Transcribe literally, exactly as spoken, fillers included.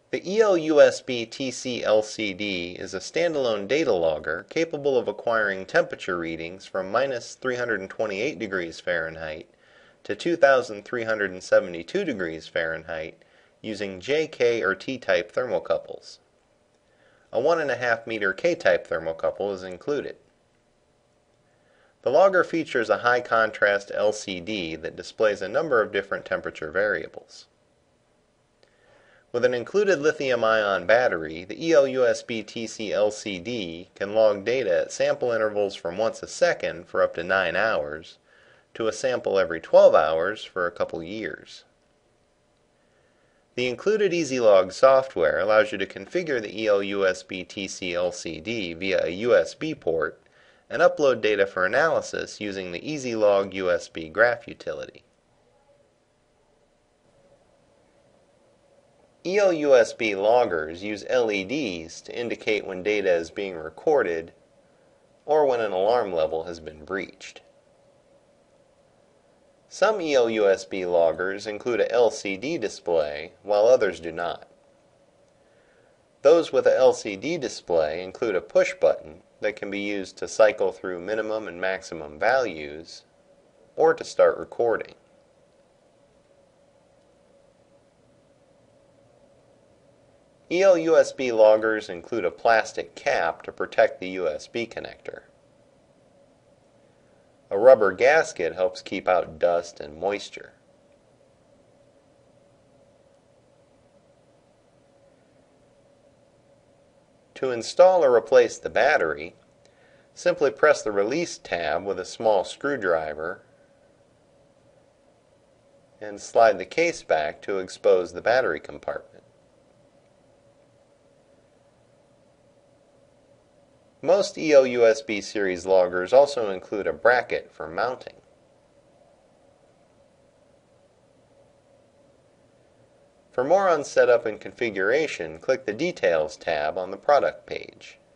The E L U S B T C L C D is a standalone data logger capable of acquiring temperature readings from minus three hundred twenty-eight degrees Fahrenheit to two thousand three hundred seventy-two degrees Fahrenheit using J, K, or T-type thermocouples. A one point five meter K-type thermocouple is included. The logger features a high-contrast L C D that displays a number of different temperature variables. With an included lithium-ion battery, the E L U S B T C L C D can log data at sample intervals from once a second for up to nine hours to a sample every twelve hours for a couple years. The included EasyLog software allows you to configure the E L U S B T C L C D via a U S B port and upload data for analysis using the EasyLog U S B graph utility. E L U S B loggers use L E Ds to indicate when data is being recorded or when an alarm level has been breached. Some E L U S B loggers include a L C D display, while others do not. Those with a L C D display include a push button that can be used to cycle through minimum and maximum values or to start recording. E L U S B loggers include a plastic cap to protect the U S B connector. A rubber gasket helps keep out dust and moisture. To install or replace the battery, simply press the Release tab with a small screwdriver and slide the case back to expose the battery compartment. Most E L U S B series loggers also include a bracket for mounting. For more on setup and configuration, click the Details tab on the product page.